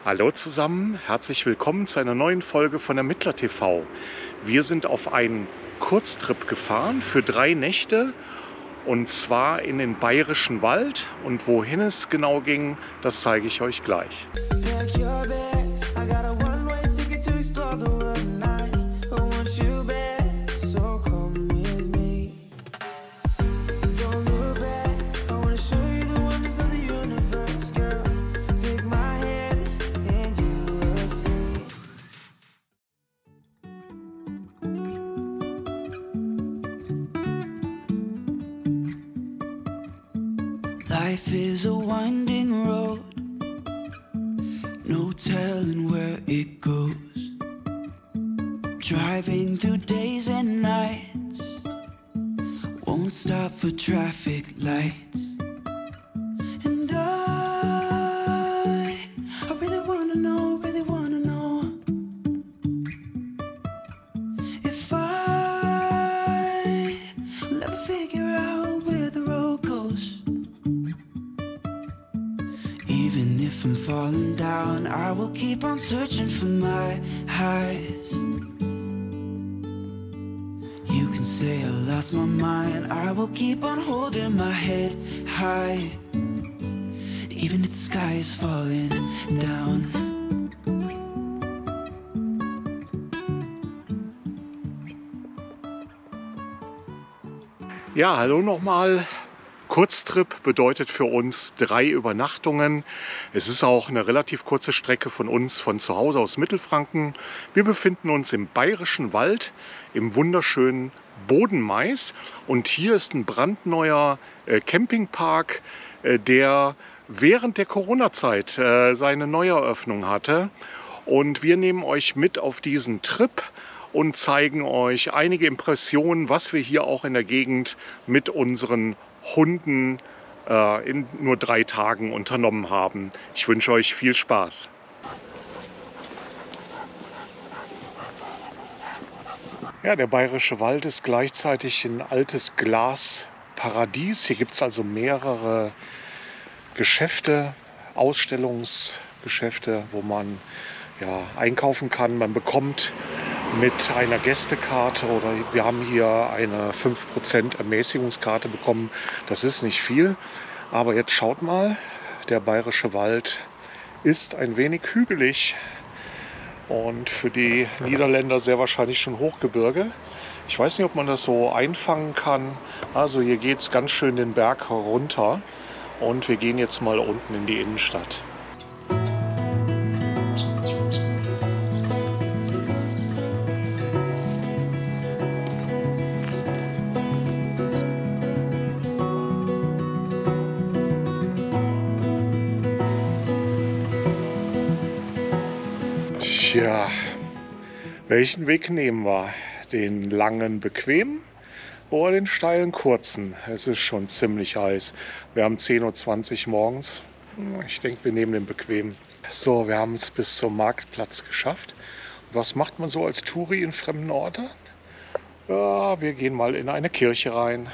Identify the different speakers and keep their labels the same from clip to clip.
Speaker 1: Hallo zusammen, herzlich willkommen zu einer neuen Folge von Ermittler TV. Wir sind auf einen Kurztrip gefahren für 3 Nächte und zwar in den Bayerischen Wald. Und wohin es genau ging, das zeige ich euch gleich.
Speaker 2: Life is a winding road, no telling where it goes. Driving through days and nights, won't stop for traffic lights. And I really wanna know if I will ever figure out where the road goes. Even if I'm falling down, I will keep on searching for my highs. You can say I lost my mind, I will keep on holding my head high. Even if the sky is falling down.
Speaker 1: Ja, hallo nochmal. Kurztrip bedeutet für uns 3 Übernachtungen. Es ist auch eine relativ kurze Strecke von uns von zu Hause aus Mittelfranken. Wir befinden uns im Bayerischen Wald, im wunderschönen Bodenmais. Und hier ist ein brandneuer Campingpark, der während der Corona-Zeit seine Neueröffnung hatte. Und wir nehmen euch mit auf diesen Trip und zeigen euch einige Impressionen, was wir hier auch in der Gegend mit unseren Hunden in nur 3 Tagen unternommen haben. Ich wünsche euch viel Spaß. Ja, der Bayerische Wald ist gleichzeitig ein altes Glasparadies. Hier gibt es also mehrere Geschäfte, Ausstellungsgeschäfte, wo man einkaufen kann. Man bekommt mit einer Gästekarte oder wir haben hier eine 5% Ermäßigungskarte bekommen. Das ist nicht viel, aber jetzt schaut mal, der Bayerische Wald ist ein wenig hügelig und für die Niederländer sehr wahrscheinlich schon Hochgebirge. Ich weiß nicht, ob man das so einfangen kann. Also hier geht es ganz schön den Berg runter und wir gehen jetzt mal unten in die Innenstadt. Tja, welchen Weg nehmen wir? Den langen, bequem oder den steilen, kurzen? Es ist schon ziemlich heiß. Wir haben 10:20 Uhr morgens. Ich denke, wir nehmen den bequem. So, wir haben es bis zum Marktplatz geschafft. Was macht man so als Touri in fremden Orten? Ja, wir gehen mal in eine Kirche rein.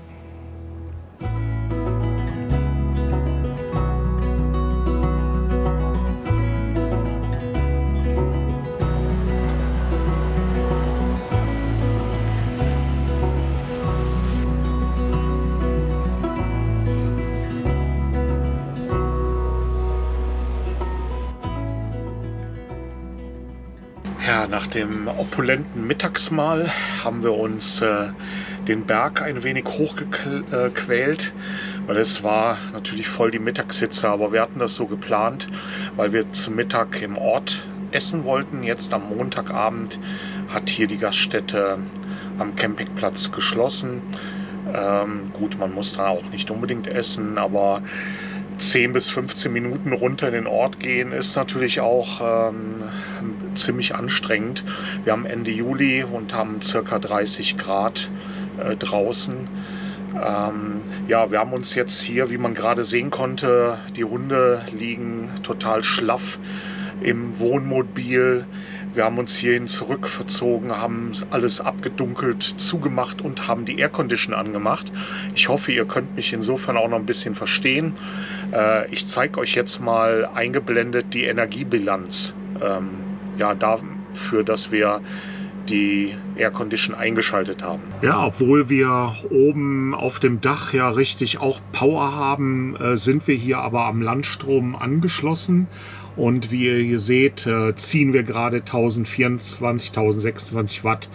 Speaker 1: Ja, nach dem opulenten Mittagsmahl haben wir uns den Berg ein wenig hochgequält, weil es war natürlich voll die Mittagshitze, aber wir hatten das so geplant, weil wir zum Mittag im Ort essen wollten. Jetzt am Montagabend hat hier die Gaststätte am Campingplatz geschlossen. Gut, man muss da auch nicht unbedingt essen, aber 10 bis 15 Minuten runter in den Ort gehen ist natürlich auch ziemlich anstrengend. Wir haben Ende Juli und haben ca. 30 Grad draußen. Ja, wir haben uns jetzt hier, wie man gerade sehen konnte, die Hunde liegen total schlaff im Wohnmobil. Wir haben uns hierhin zurückverzogen, haben alles abgedunkelt, zugemacht und haben die Aircondition angemacht. Ich hoffe, ihr könnt mich insofern auch noch ein bisschen verstehen. Ich zeige euch jetzt mal eingeblendet die Energiebilanz. Ja, dafür, dass wir die Aircondition eingeschaltet haben. Ja, obwohl wir oben auf dem Dach ja richtig auch Power haben, sind wir hier aber am Landstrom angeschlossen. Und wie ihr hier seht, ziehen wir gerade 1024, 1026 Watt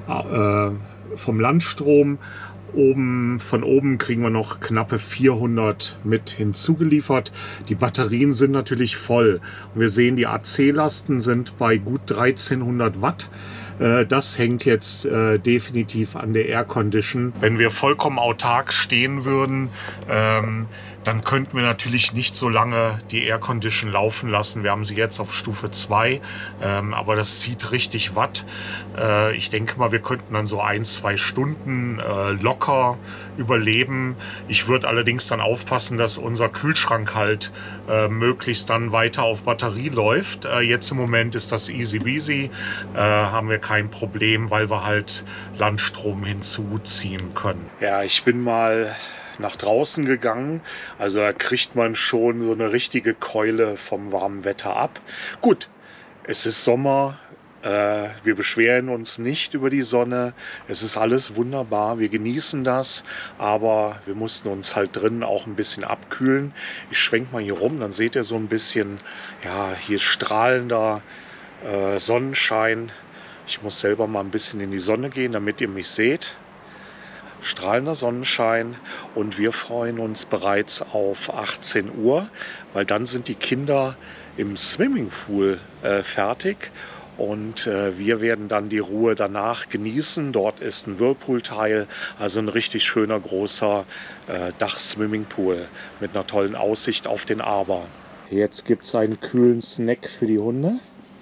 Speaker 1: vom Landstrom. Von oben kriegen wir noch knappe 400 mit hinzugeliefert. Die Batterien sind natürlich voll. Und wir sehen, die AC-Lasten sind bei gut 1300 Watt. Das hängt jetzt definitiv an der Air Condition. Wenn wir vollkommen autark stehen würden, dann könnten wir natürlich nicht so lange die Air Condition laufen lassen. Wir haben sie jetzt auf Stufe 2, aber das zieht richtig Watt. Ich denke mal, wir könnten dann so 1-2 Stunden locker überleben. Ich würde allerdings dann aufpassen, dass unser Kühlschrank halt möglichst dann weiter auf Batterie läuft. Jetzt im Moment ist das easy peasy, haben wir kein Problem, weil wir halt Landstrom hinzuziehen können. Ja, ich bin mal nach draußen gegangen, also da kriegt man schon so eine richtige Keule vom warmen Wetter ab. Gut, es ist Sommer, wir beschweren uns nicht über die Sonne, es ist alles wunderbar, wir genießen das, aber wir mussten uns halt drinnen auch ein bisschen abkühlen. Ich schwenke mal hier rum, dann seht ihr so ein bisschen, ja, hier strahlender Sonnenschein. Ich muss selber mal ein bisschen in die Sonne gehen, damit ihr mich seht. Strahlender Sonnenschein und wir freuen uns bereits auf 18 Uhr, weil dann sind die Kinder im Swimmingpool fertig und wir werden dann die Ruhe danach genießen. Dort ist ein Whirlpool-Teil, also ein richtig schöner großer Dach-Swimmingpool mit einer tollen Aussicht auf den Arber. Jetzt gibt es einen kühlen Snack für die Hunde.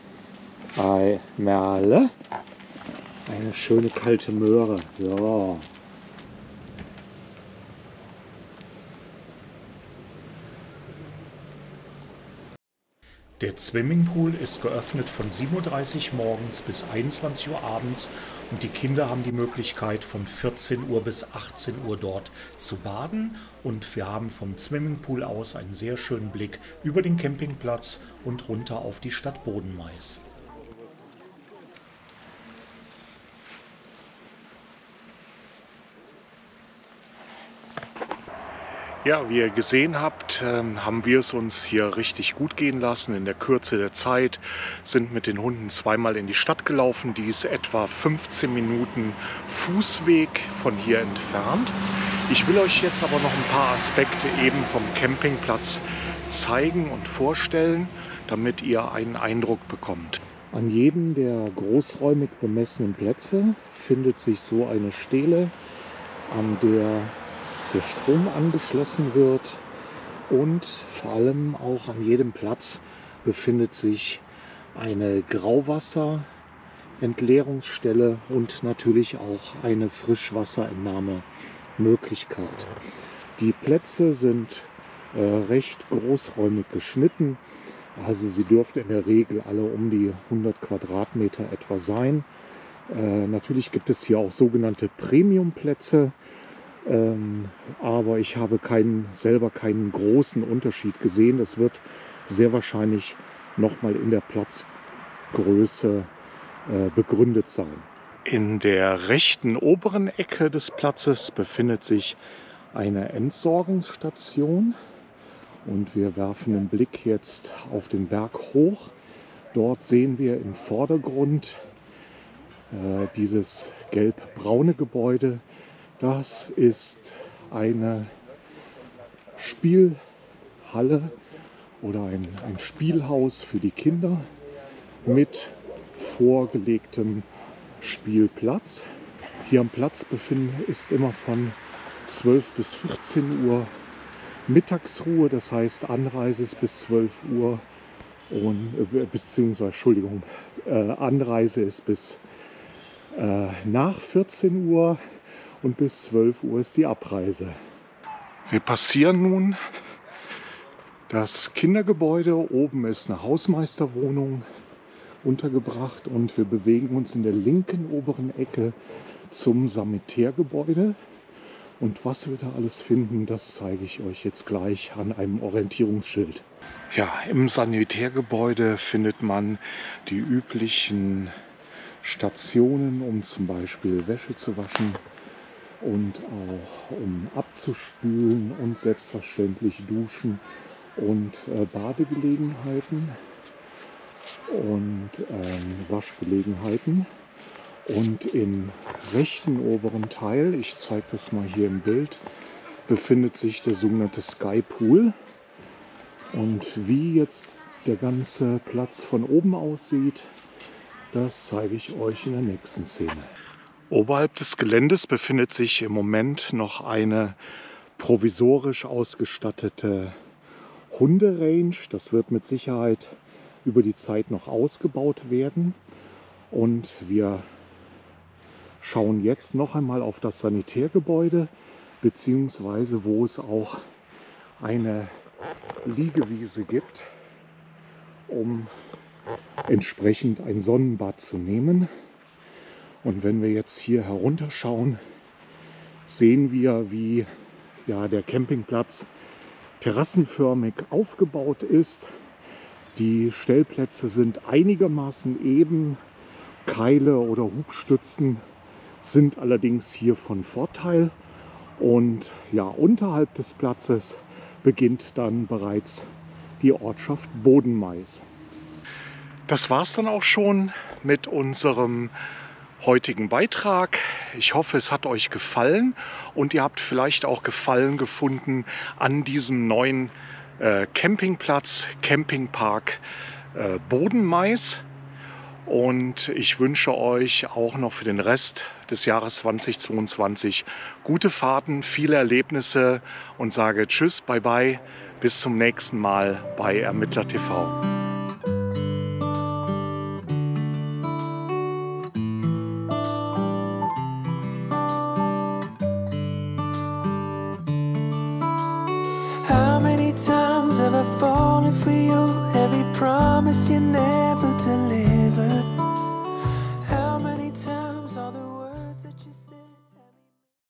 Speaker 1: Ei, Merle. Eine schöne kalte Möhre. So. Der Swimmingpool ist geöffnet von 7:30 Uhr morgens bis 21 Uhr abends und die Kinder haben die Möglichkeit von 14 Uhr bis 18 Uhr dort zu baden und wir haben vom Swimmingpool aus einen sehr schönen Blick über den Campingplatz und runter auf die Stadt Bodenmais. Ja, wie ihr gesehen habt, haben wir es uns hier richtig gut gehen lassen. In der Kürze der Zeit sind mit den Hunden zweimal in die Stadt gelaufen. Die ist etwa 15 Minuten Fußweg von hier entfernt. Ich will euch jetzt aber noch ein paar Aspekte eben vom Campingplatz zeigen und vorstellen, damit ihr einen Eindruck bekommt. An jedem der großräumig bemessenen Plätze findet sich so eine Stele, an der der Strom angeschlossen wird und vor allem auch an jedem Platz befindet sich eine Grauwasserentleerungsstelle und natürlich auch eine Frischwasserentnahmemöglichkeit. Die Plätze sind recht großräumig geschnitten, also sie dürften in der Regel alle um die 100 Quadratmeter etwa sein. Natürlich gibt es hier auch sogenannte Premiumplätze. Aber ich habe selber keinen großen Unterschied gesehen. Das wird sehr wahrscheinlich nochmal in der Platzgröße begründet sein. In der rechten oberen Ecke des Platzes befindet sich eine Entsorgungsstation und wir werfen den Blick jetzt auf den Berg hoch. Dort sehen wir im Vordergrund dieses gelb-braune Gebäude. Das ist eine Spielhalle oder ein Spielhaus für die Kinder mit vorgelegtem Spielplatz. Hier am Platz befinden ist immer von 12 bis 14 Uhr Mittagsruhe, das heißt Anreise ist bis 12 Uhr Anreise ist bis nach 14 Uhr. Und bis 12 Uhr ist die Abreise. Wir passieren nun das Kindergebäude. Oben ist eine Hausmeisterwohnung untergebracht und wir bewegen uns in der linken oberen Ecke zum Sanitärgebäude. Und was wir da alles finden, das zeige ich euch jetzt gleich an einem Orientierungsschild. Ja, im Sanitärgebäude findet man die üblichen Stationen, um zum Beispiel Wäsche zu waschen und auch um abzuspülen und selbstverständlich Duschen und Badegelegenheiten und Waschgelegenheiten. Und im rechten oberen Teil, ich zeige das mal hier im Bild, befindet sich der sogenannte Sky Pool. Und wie jetzt der ganze Platz von oben aussieht, das zeige ich euch in der nächsten Szene. Oberhalb des Geländes befindet sich im Moment noch eine provisorisch ausgestattete Hunderange. Das wird mit Sicherheit über die Zeit noch ausgebaut werden. Und wir schauen jetzt noch einmal auf das Sanitärgebäude, beziehungsweise wo es auch eine Liegewiese gibt, um entsprechend ein Sonnenbad zu nehmen. Und wenn wir jetzt hier herunterschauen, sehen wir, wie der Campingplatz terrassenförmig aufgebaut ist. Die Stellplätze sind einigermaßen eben. Keile oder Hubstützen sind allerdings hier von Vorteil. Und unterhalb des Platzes beginnt dann bereits die Ortschaft Bodenmais. Das war es dann auch schon mit unserem heutigen Beitrag. Ich hoffe, es hat euch gefallen und ihr habt vielleicht auch Gefallen gefunden an diesem neuen Campingplatz, Campingpark Bodenmais. Und ich wünsche euch auch noch für den Rest des Jahres 2022 gute Fahrten, viele Erlebnisse und sage Tschüss, bye bye, bis zum nächsten Mal bei Ermittler TV.
Speaker 2: How many times have I fallen for you? Every promise you never deliver.